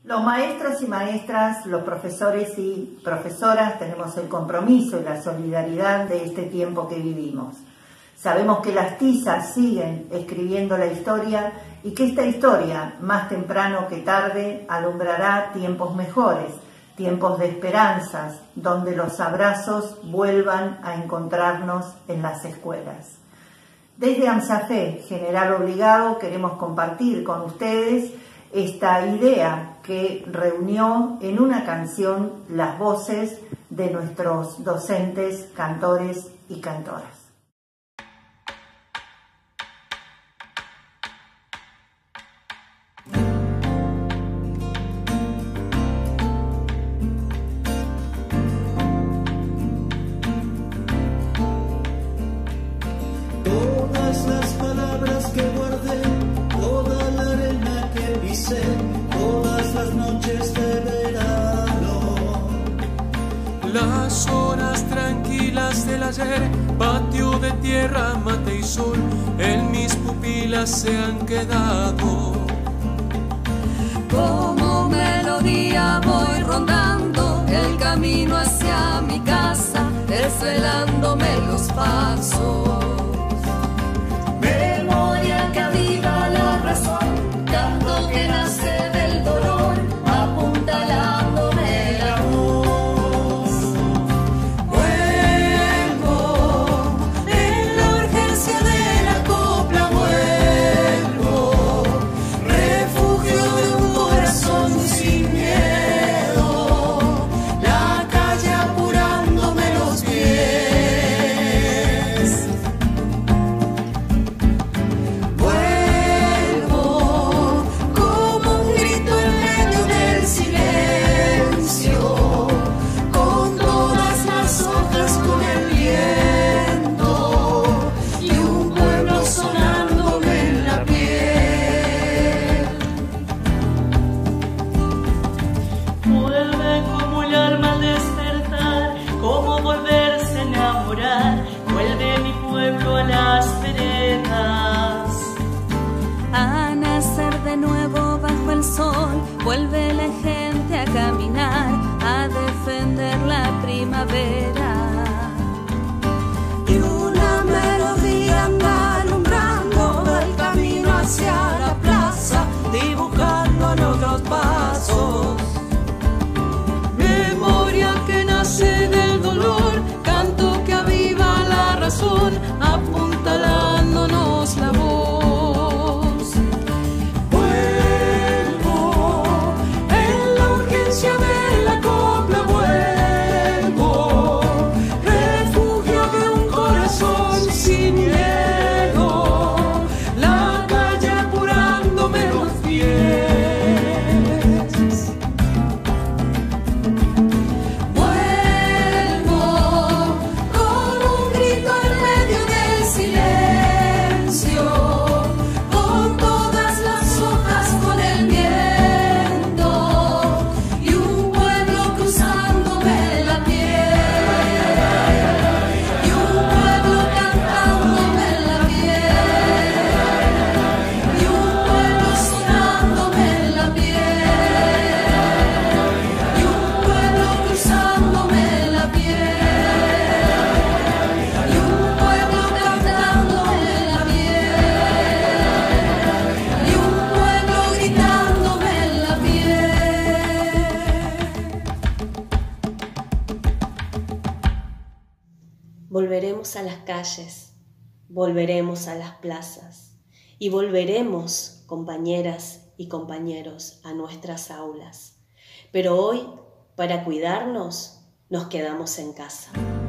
Los maestros y maestras, los profesores y profesoras tenemos el compromiso y la solidaridad de este tiempo que vivimos. Sabemos que las tizas siguen escribiendo la historia y que esta historia, más temprano que tarde, alumbrará tiempos mejores, tiempos de esperanzas, donde los abrazos vuelvan a encontrarnos en las escuelas. Desde AMSAFE, General Obligado, queremos compartir con ustedes esta idea que reunió en una canción las voces de nuestros docentes, cantores y cantoras. Todas las palabras que guardé, toda la arena que pisé, todas las noches de verano. Las horas tranquilas del ayer, patio de tierra, mate y sol, en mis pupilas se han quedado. Como melodía voy rondando el camino hacia mi casa, desvelándome los pasos. Memoria que aviva la razón, canto que nace del dolor, apuntalándome la voz. Vuelvo en la urgencia de la copla, vuelvo, refugio de un corazón sin miedo, la calle apurándome los pies. Vuelvo como un grito en medio del silencio, con todas las hojas, con el viento y un pueblo sonándome en la piel. Vuelve como el alma al despertar, como volverse a enamorar, vuelve mi pueblo a las veredas. A nacer de nuevo bajo el sol, vuelve la gente a caminar, a defender la primavera. Y una melodía anda alumbrando el camino hacia la plaza, dibujando nuestros pasos. Memoria que nace del dolor, canto que aviva la razón, apuntalándonos la voz. Vuelvo en la urgencia de la copla, vuelvo, refugio de un corazón sin miedo, la calle apurándome los pies. Vuelvo con un grito en medio del silencio, con todas las hojas, con el viento y un pueblo cruzándome la piel, y un pueblo cantándome la piel, y un pueblo sonándome la piel, y un pueblo cruzándome la piel, y un pueblo cantándome la piel, y un pueblo gritándome la piel. Volveremos a las calles, volveremos a las plazas y volveremos, compañeras y compañeros, a nuestras aulas. Pero hoy, para cuidarnos, nos quedamos en casa.